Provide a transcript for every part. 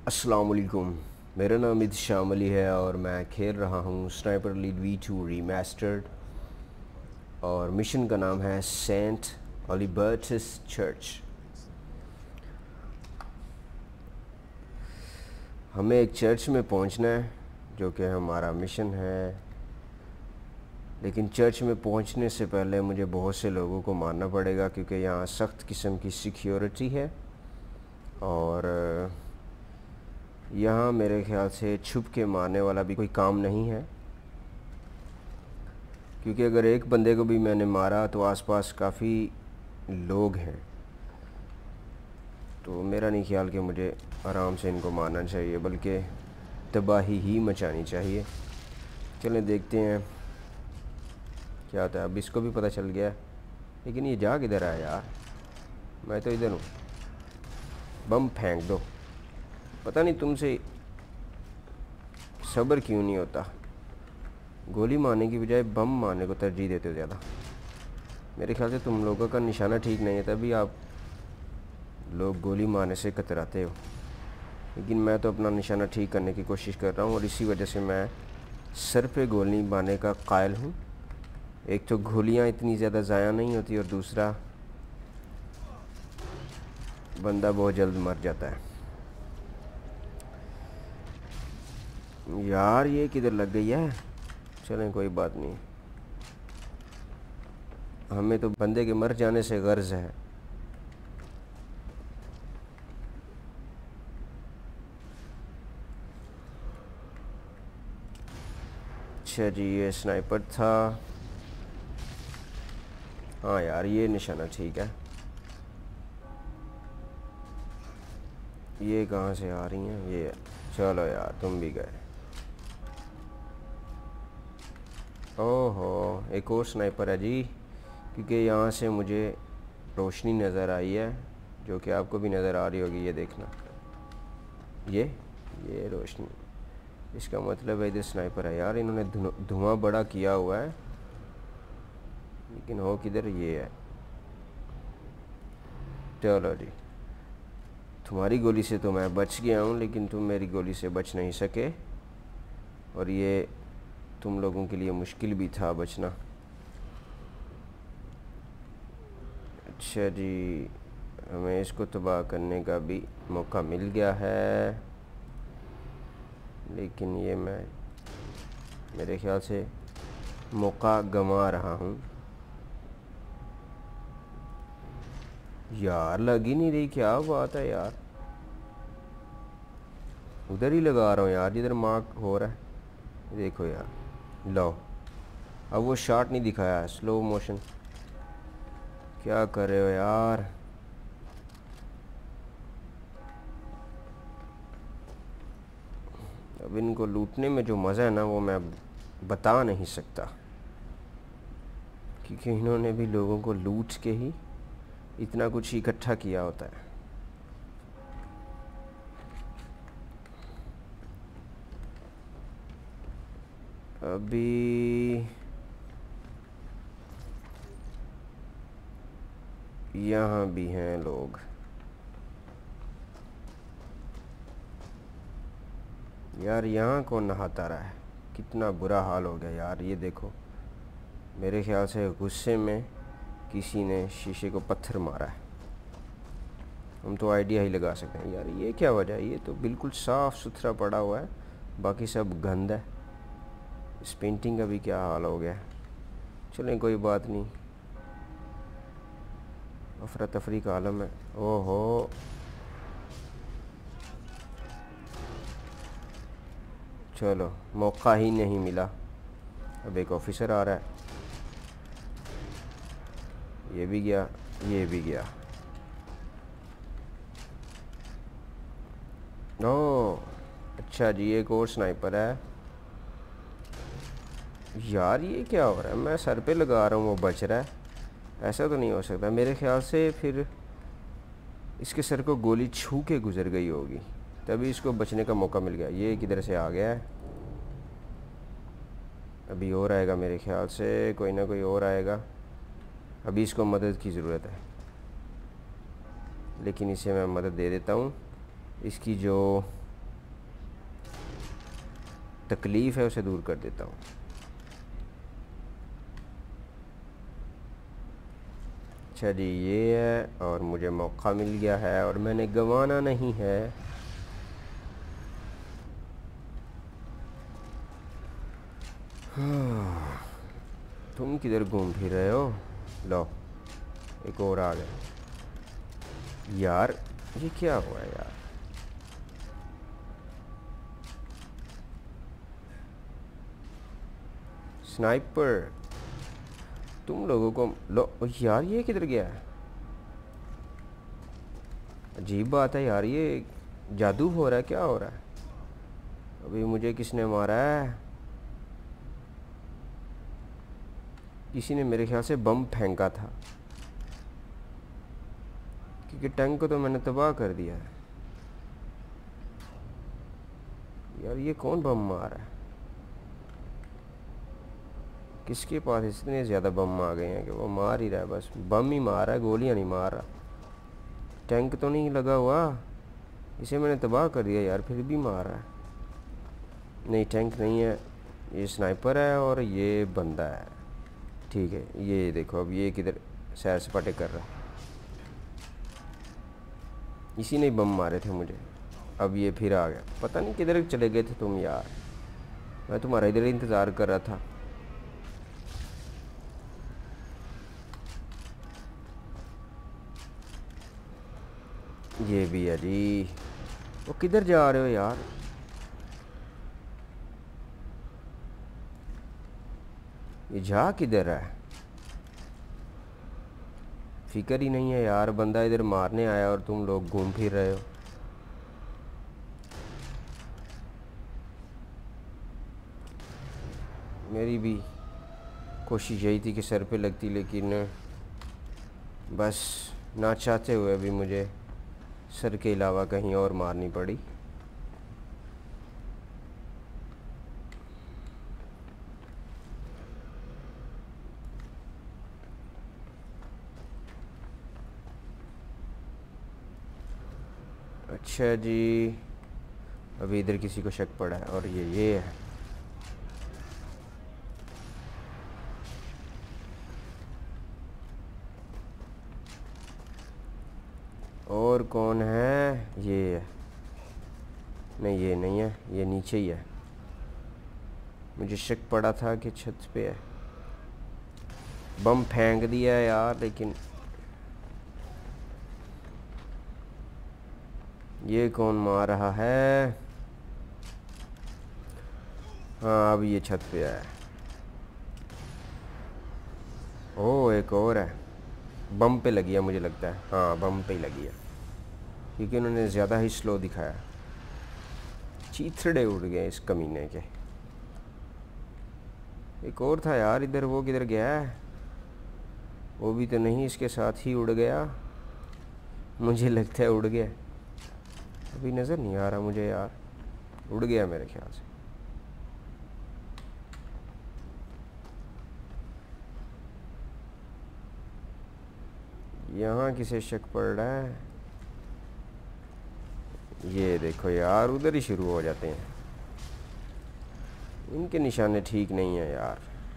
अस्सलाम वालेकुम। मेरा नाम इत्शाम अली है और मैं खेल रहा हूँ स्नाइपर एलीट V2 रीमास्टर्ड और मिशन का नाम है सेंट ओलिबर्टस चर्च। हमें एक चर्च में पहुँचना है जो कि हमारा मिशन है, लेकिन चर्च में पहुँचने से पहले मुझे बहुत से लोगों को मारना पड़ेगा क्योंकि यहाँ सख्त किस्म की सिक्योरिटी है और यहाँ मेरे ख्याल से छुप के मारने वाला भी कोई काम नहीं है, क्योंकि अगर एक बंदे को भी मैंने मारा तो आसपास काफ़ी लोग हैं। तो मेरा नहीं ख्याल कि मुझे आराम से इनको मारना चाहिए, बल्कि तबाही ही मचानी चाहिए। चलें देखते हैं क्या होता है। अब इसको भी पता चल गया, लेकिन ये जा किधर है यार? मैं तो इधर हूँ। बम फेंक दो। पता नहीं तुमसे सब्र क्यों नहीं होता, गोली मारने की बजाय बम मारने को तरजीह देते हो ज़्यादा। मेरे ख्याल से तुम लोगों का निशाना ठीक नहीं है, तभी आप लोग गोली मारने से कतराते हो। लेकिन मैं तो अपना निशाना ठीक करने की कोशिश कर रहा हूँ और इसी वजह से मैं सर पे गोली मारने का कायल हूँ। एक तो गोलियाँ इतनी ज़्यादा ज़ाया नहीं होती और दूसरा बंदा बहुत जल्द मर जाता है। यार ये किधर लग गई है? चलें कोई बात नहीं, हमें तो बंदे के मर जाने से गर्ज है। अच्छा जी, ये स्नाइपर था। हाँ यार ये निशाना ठीक है। ये कहाँ से आ रही हैं? ये चलो यार तुम भी गए। ओहो, एक और स्नाइपर है जी, क्योंकि यहाँ से मुझे रोशनी नज़र आई है जो कि आपको भी नज़र आ रही होगी। ये देखना, ये रोशनी, इसका मतलब है इधर स्नाइपर है। यार इन्होंने धुआं बड़ा किया हुआ है, लेकिन हो किधर? ये है। चलो जी, तुम्हारी गोली से तो मैं बच गया हूँ, लेकिन तुम मेरी गोली से बच नहीं सके और ये तुम लोगों के लिए मुश्किल भी था बचना। अच्छा जी, हमें इसको तबाह करने का भी मौका मिल गया है, लेकिन ये मैं मेरे ख्याल से मौका गंवा रहा हूँ। यार लग ही नहीं रही, क्या बात है यार? उधर ही लगा रहा हूँ यार जिधर मार्क हो रहा है। देखो यार, लो अब वो शॉट नहीं दिखाया है, स्लो मोशन। क्या कर रहे हो यार? अब इनको लूटने में जो मज़ा है ना, वो मैं बता नहीं सकता, क्योंकि इन्होंने भी लोगों को लूट के ही इतना कुछ इकट्ठा किया होता है। अभी यहाँ भी हैं लोग। यार यहाँ कौन नहाता रहा है? कितना बुरा हाल हो गया यार। ये देखो, मेरे ख्याल से गुस्से में किसी ने शीशे को पत्थर मारा है। हम तो आइडिया ही लगा सकते हैं। यार ये क्या वजह है? ये तो बिल्कुल साफ़ सुथरा पड़ा हुआ है, बाकी सब गंद है। इस पेंटिंग का भी क्या हाल हो गया है? चलें कोई बात नहीं, अफरा तफरी का आलम है। ओहो, चलो मौका ही नहीं मिला। अब एक ऑफिसर आ रहा है, ये भी गया, ये भी गया। ओह अच्छा जी, एक और स्नाइपर है। यार ये क्या हो रहा है? मैं सर पे लगा रहा हूँ, वो बच रहा है। ऐसा तो नहीं हो सकता। मेरे ख्याल से फिर इसके सर को गोली छू के गुजर गई होगी, तभी इसको बचने का मौका मिल गया। ये किधर से आ गया है? अभी और आएगा मेरे ख्याल से, कोई ना कोई और आएगा। अभी इसको मदद की ज़रूरत है, लेकिन इसे मैं मदद दे देता हूँ। इसकी जो तकलीफ़ है उसे दूर कर देता हूँ। अच्छा जी, ये है और मुझे मौका मिल गया है और मैंने गंवाना नहीं है। तुम किधर घूम फिर रहे हो? लो, एक और आ गया। यार ये क्या हुआ यार? स्नाइपर, तुम लोगों को लो यार। ये किधर गया है? अजीब बात है यार, ये जादू हो रहा है, क्या हो रहा है? अभी मुझे किसने मारा है? किसी ने मेरे ख्याल से बम फेंका था, क्योंकि टैंक को तो मैंने तबाह कर दिया है। यार ये कौन बम मार रहा है? किसके पास इतने ज़्यादा बम आ गए हैं कि वो मार ही रहा है? बस बम ही मार रहा है, गोलियां नहीं मार रहा। टैंक तो नहीं लगा हुआ, इसे मैंने तबाह कर दिया यार, फिर भी मार रहा है। नहीं, टैंक नहीं है, ये स्नाइपर है और ये बंदा है। ठीक है, ये देखो अब ये किधर सैर सपाटे कर रहा है। इसी ने बम मारे थे मुझे, अब ये फिर आ गया। पता नहीं किधर चले गए थे तुम यार, मैं तुम्हारा इधर इंतज़ार कर रहा था। ये भी है जी। वो किधर जा रहे हो यार? ये जा किधर है? फिक्र ही नहीं है यार, बंदा इधर मारने आया और तुम लोग घूम फिर रहे हो। मेरी भी कोशिश यही थी कि सर पे लगती, लेकिन बस ना चाहते हुए भी मुझे सर के अलावा कहीं और मारनी पड़ी। अच्छा जी, अभी इधर किसी को शक पड़ा है और ये है। और कौन है? ये है। नहीं, ये नहीं है, ये नीचे ही है। मुझे शक पड़ा था कि छत पे है। बम फेंक दिया है यार, लेकिन ये कौन मार रहा है? हाँ, अब ये छत पे है। ओह, एक और है। बम पे लगी है मुझे लगता है। हाँ, बम पे ही लगी है, क्योंकि उन्होंने ज़्यादा ही स्लो दिखाया। चीथड़े उड़ गए इस कमीने के। एक और था यार इधर, वो किधर गया है? वो भी तो नहीं, इसके साथ ही उड़ गया। मुझे लगता है उड़ गया, अभी नज़र नहीं आ रहा मुझे यार। उड़ गया मेरे ख्याल से। यहाँ किसे शक पड़ रहा है? ये देखो यार, उधर ही शुरू हो जाते हैं। इनके निशाने ठीक नहीं है यार।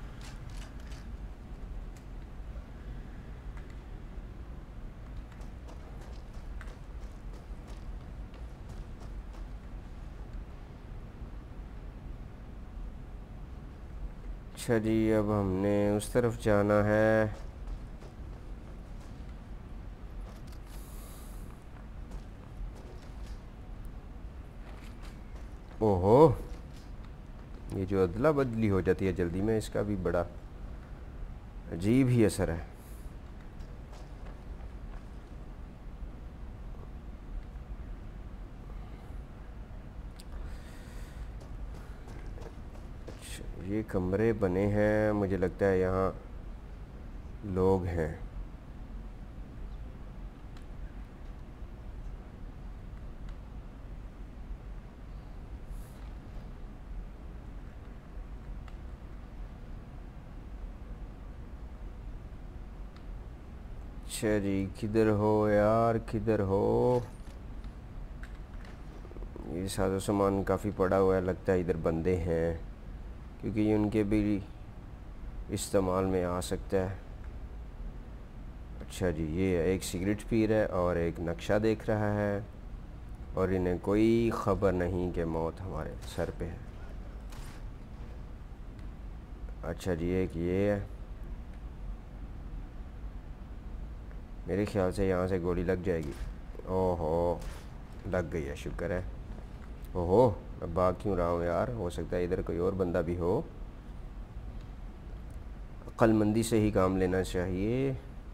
अच्छा जी, अब हमने उस तरफ जाना है। ओहो, ये जो अदला बदली हो जाती है जल्दी में, इसका भी बड़ा अजीब ही असर है। अच्छा, ये कमरे बने हैं, मुझे लगता है यहाँ लोग हैं। अच्छा जी, किधर हो यार, किधर हो? ये साजो सामान काफ़ी पड़ा हुआ है, लगता है इधर बंदे हैं, क्योंकि ये उनके भी इस्तेमाल में आ सकता है। अच्छा जी, ये एक सिगरेट पी रहा है और एक नक्शा देख रहा है, और इन्हें कोई ख़बर नहीं कि मौत हमारे सर पे है। अच्छा जी, एक ये है, मेरे ख्याल से यहाँ से गोली लग जाएगी। ओहो, लग गई है, शुक्र है। ओहो, मैं भाग क्यों रहा हूँ यार, हो सकता है इधर कोई और बंदा भी हो। अक्लमंदी से ही काम लेना चाहिए,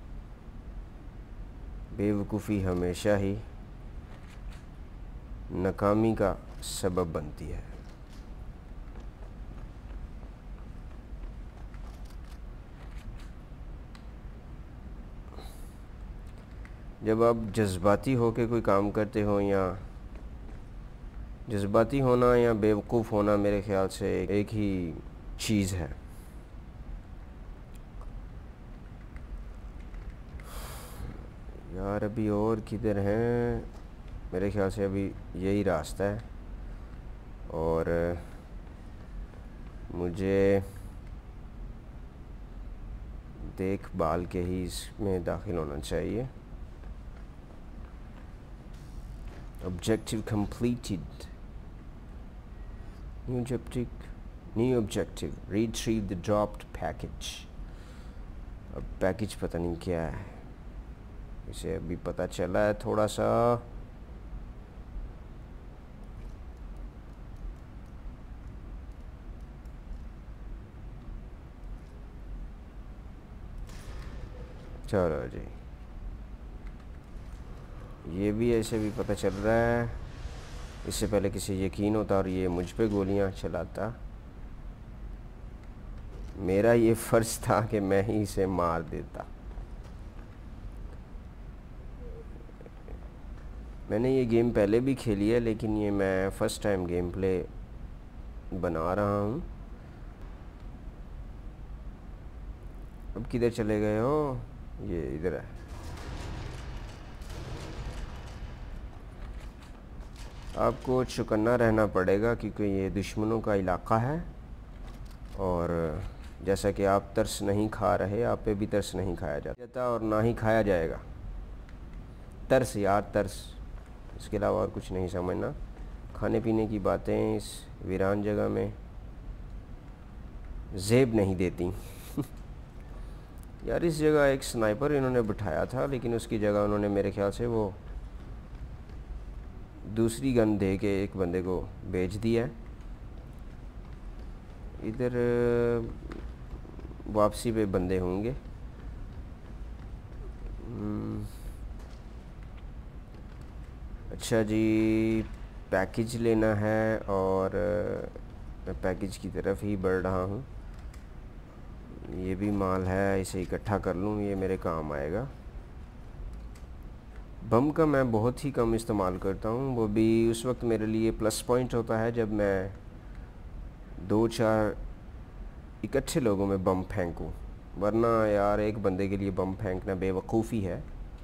बेवकूफ़ी हमेशा ही नाकामी का सबब बनती है। जब आप जज्बाती होकर कोई काम करते हो, या जज्बाती होना या बेवकूफ़ होना मेरे ख्याल से एक ही चीज़ है। यार अभी और किधर हैं, मेरे ख्याल से अभी यही रास्ता है, और मुझे देखभाल के ही इसमें दाखिल होना चाहिए। Objective completed. New objective. Retrieve the dropped package. अब पैकेज पता नहीं क्या है, इसे अभी पता चला है थोड़ा सा। चलो जी, ये भी ऐसे भी पता चल रहा है। इससे पहले किसी यकीन होता और ये मुझ पे गोलियां चलाता, मेरा ये फ़र्ज़ था कि मैं ही इसे मार देता। मैंने ये गेम पहले भी खेली है, लेकिन ये मैं फ़र्स्ट टाइम गेम प्ले बना रहा हूँ। अब किधर चले गए हो? ये इधर है। आपको चौकन्ना रहना पड़ेगा, क्योंकि ये दुश्मनों का इलाका है, और जैसा कि आप तरस नहीं खा रहे, आप पे भी तरस नहीं खाया जाता और ना ही खाया जाएगा। तरस यार, तरस, इसके अलावा और कुछ नहीं समझना। खाने पीने की बातें इस वीरान जगह में ज़ेब नहीं देती। यार इस जगह एक स्नाइपर इन्होंने बिठाया था, लेकिन उसकी जगह उन्होंने मेरे ख्याल से वो दूसरी गन दे के एक बंदे को भेज दिया है। इधर वापसी पे बंदे होंगे। अच्छा जी, पैकेज लेना है, और मैं पैकेज की तरफ ही बढ़ रहा हूँ। ये भी माल है, इसे इकट्ठा कर लूँ, ये मेरे काम आएगा। बम का मैं बहुत ही कम इस्तेमाल करता हूँ, वो भी उस वक्त मेरे लिए प्लस पॉइंट होता है जब मैं 2-4 इकट्ठे लोगों में बम फेंकूँ, वरना यार एक बंदे के लिए बम फेंकना बेवकूफ़ी है।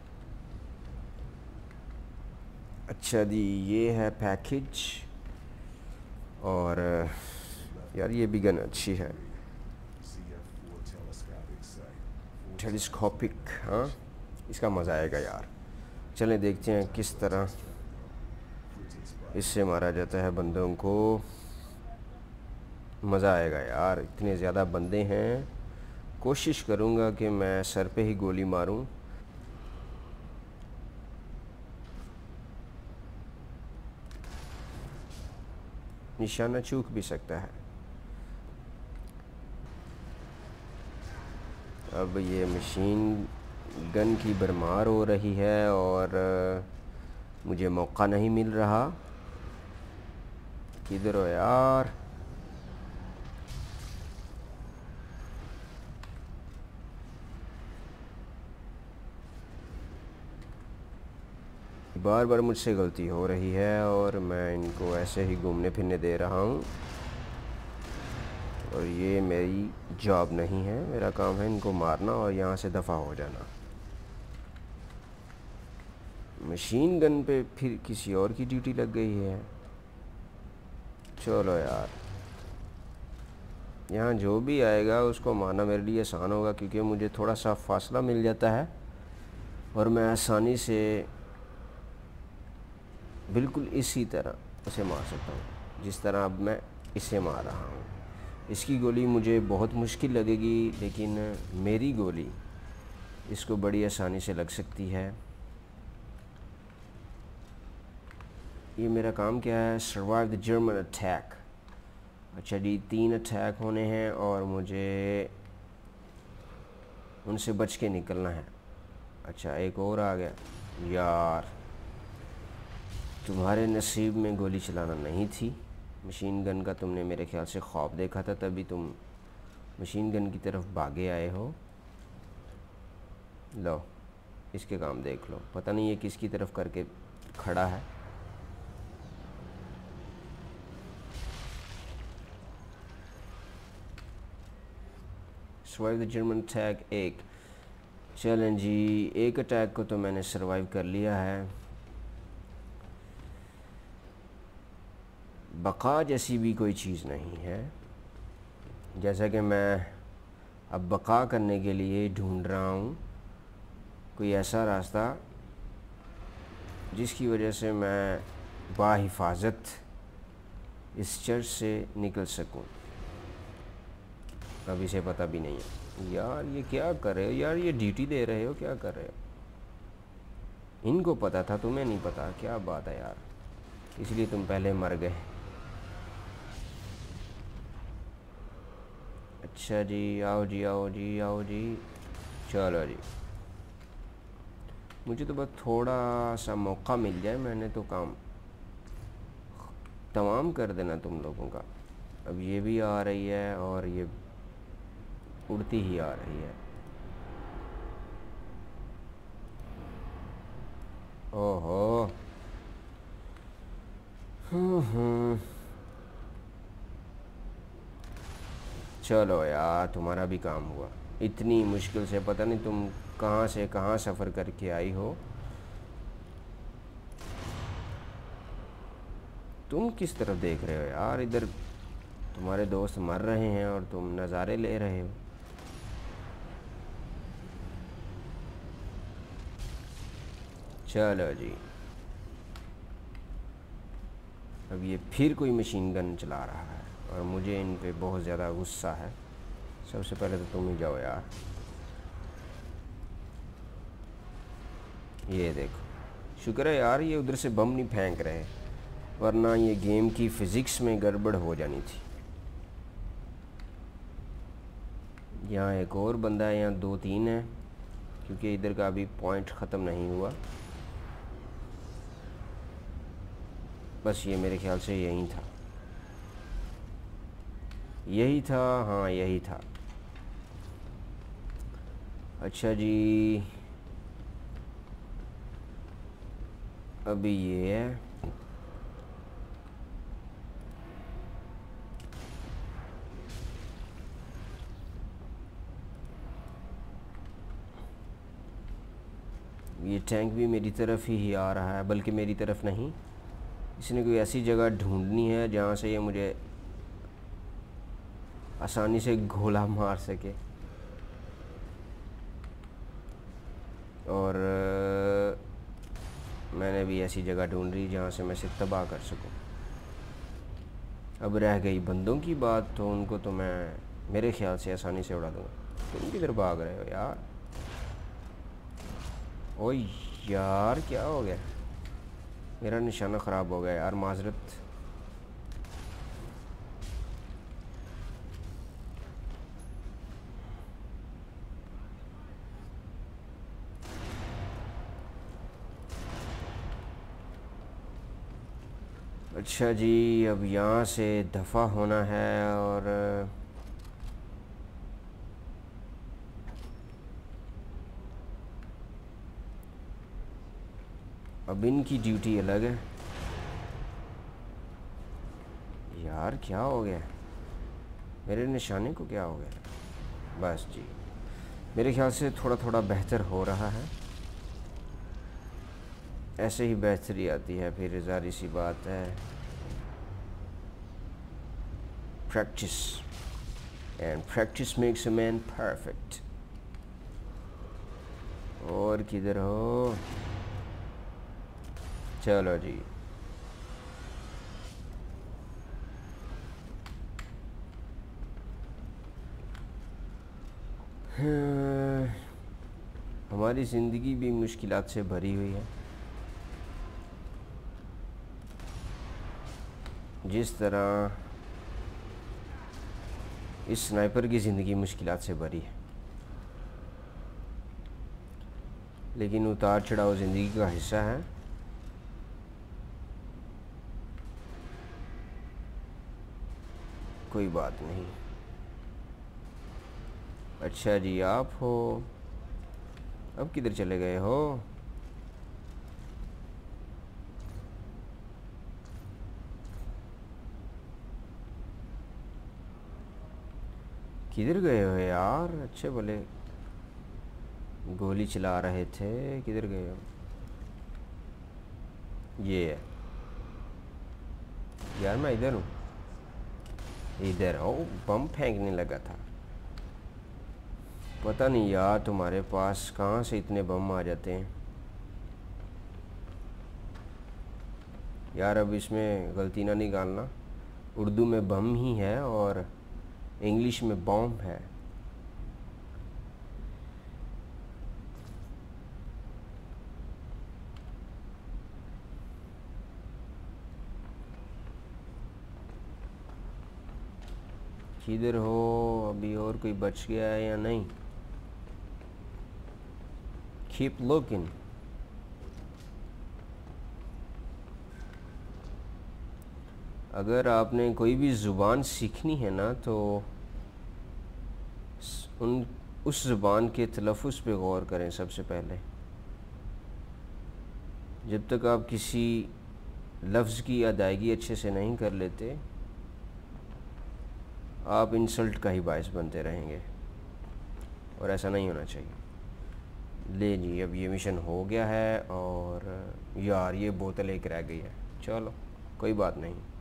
अच्छा जी, ये है पैकेज, और यार ये भी गन अच्छी है, टेलीस्कोपिक। हाँ, इसका मज़ा आएगा यार। चलें देखते हैं किस तरह इससे मारा जाता है बंदों को। मज़ा आएगा यार, इतने ज़्यादा बंदे हैं। कोशिश करूँगा कि मैं सर पे ही गोली मारूं। निशाना चूक भी सकता है। अब ये मशीन गन की भरमार हो रही है, और मुझे मौका नहीं मिल रहा। किधर हो यार? बार बार मुझसे गलती हो रही है, और मैं इनको ऐसे ही घूमने फिरने दे रहा हूँ, और ये मेरी जॉब नहीं है। मेरा काम है इनको मारना और यहाँ से दफ़ा हो जाना। मशीन गन पे फिर किसी और की ड्यूटी लग गई है। चलो यार, यहाँ जो भी आएगा उसको मारना मेरे लिए आसान होगा, क्योंकि मुझे थोड़ा सा फासला मिल जाता है और मैं आसानी से बिल्कुल इसी तरह उसे मार सकता हूँ जिस तरह अब मैं इसे मार रहा हूँ। इसकी गोली मुझे बहुत मुश्किल लगेगी, लेकिन मेरी गोली इसको बड़ी आसानी से लग सकती है। ये मेरा काम क्या है? Survive the German attack. अच्छा जी, 3 अटैक होने हैं और मुझे उनसे बच के निकलना है। अच्छा, एक और आ गया। यार, तुम्हारे नसीब में गोली चलाना नहीं थी। मशीन गन का तुमने मेरे ख्याल से ख्वाब देखा था, तभी तुम मशीन गन की तरफ भागे आए हो। लो, इसके काम देख लो। पता नहीं ये किसकी तरफ करके खड़ा है। Survive the German attack 1। चलें जी, एक अटैक को तो मैंने सर्वाइव कर लिया है। बका जैसी भी कोई चीज़ नहीं है, जैसा कि मैं अब बका करने के लिए ढूंढ रहा हूँ कोई ऐसा रास्ता जिसकी वजह से मैं बाहिफाजत इस चर्च से निकल सकूं। अब इसे पता भी नहीं है। यार, ये क्या कर रहे हो यार? ये ड्यूटी दे रहे हो, क्या कर रहे हो? इनको पता था, तुम्हें नहीं पता? क्या बात है यार, इसलिए तुम पहले मर गए। अच्छा जी, आओ जी, आओ जी, आओ जी। चलो जी, मुझे तो बस थोड़ा सा मौका मिल जाए, मैंने तो काम तमाम कर देना तुम लोगों का। अब ये भी आ रही है और ये उड़ती ही आ रही है। ओहो, चलो यार, तुम्हारा भी काम हुआ। इतनी मुश्किल से, पता नहीं तुम कहाँ से कहाँ सफ़र करके आई हो। तुम किस तरफ देख रहे हो यार? इधर तुम्हारे दोस्त मर रहे हैं और तुम नज़ारे ले रहे हो। चलो जी, अब ये फिर कोई मशीन गन चला रहा है और मुझे इन पे बहुत ज़्यादा गुस्सा है। सबसे पहले तो तुम ही जाओ यार। ये देखो, शुक्र है यार ये उधर से बम नहीं फेंक रहे, वरना ये गेम की फ़िज़िक्स में गड़बड़ हो जानी थी। यहाँ एक और बंदा है, यहाँ 2-3 है, क्योंकि इधर का अभी पॉइंट ख़त्म नहीं हुआ। बस ये मेरे ख्याल से यही था, यही था, हाँ यही था। अच्छा जी, अभी ये है। ये टैंक भी मेरी तरफ ही आ रहा है, बल्कि मेरी तरफ नहीं, इसने कोई ऐसी जगह ढूंढनी है जहाँ से ये मुझे आसानी से गोला मार सके। और मैंने भी ऐसी जगह ढूंढ रही जहाँ से मैं इसे तबाह कर सकूं। अब रह गई बंदों की बात, तो उनको तो मैं मेरे ख्याल से आसानी से उड़ा दूँगा। तुम किधर भाग रहे हो यार? ओह यार, क्या हो गया? मेरा निशाना ख़राब हो गया यार, माजरत। अच्छा जी, अब यहाँ से दफ़ा होना है और अब इनकी ड्यूटी अलग है। यार क्या हो गया? मेरे निशाने को क्या हो गया? बस जी, मेरे ख्याल से थोड़ा थोड़ा बेहतर हो रहा है। ऐसे ही बेहतरी आती है, फिर ज़ाहिर सी बात है practice, and practice makes a man perfect. और किधर हो? चलो जी। हमारी ज़िंदगी भी मुश्किलात से भरी हुई है, जिस तरह इस स्नाइपर की ज़िंदगी मुश्किलात से भरी है। लेकिन उतार चढ़ाव ज़िंदगी का हिस्सा है। कोई बात नहीं। अच्छा जी, आप हो? अब किधर चले गए हो? किधर गए हो यार? अच्छे बोले गोली चला रहे थे, किधर गए हो? ये है यार, मैं इधर हूँ। इधर हो? बम फेंकने लगा था। पता नहीं यार तुम्हारे पास कहाँ से इतने बम आ जाते हैं यार। अब इसमें गलती ना निकालना, उर्दू में बम ही है और इंग्लिश में बॉम्ब है। किधर हो? अभी और कोई बच गया है या नहीं? Keep looking. अगर आपने कोई भी ज़ुबान सीखनी है ना, तो उस ज़ुबान के तलफ़ुज़ पे गौर करें सबसे पहले। जब तक आप किसी लफ्ज़ की अदायगी अच्छे से नहीं कर लेते, आप इंसल्ट का ही बायस बनते रहेंगे, और ऐसा नहीं होना चाहिए। ले जी, अब ये मिशन हो गया है, और यार ये बोतल एक रह गई है। चलो कोई बात नहीं।